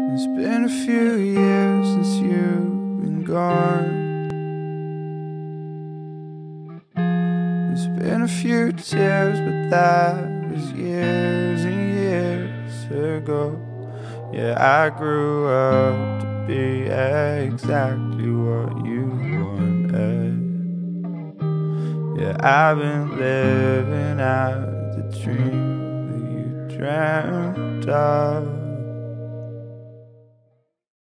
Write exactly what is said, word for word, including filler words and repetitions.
It's been a few years since you've been gone. There's been a few tears, but that was years and years ago. Yeah, I grew up to be exactly what you wanted. Yeah, I've been living out the dream that you dreamt of.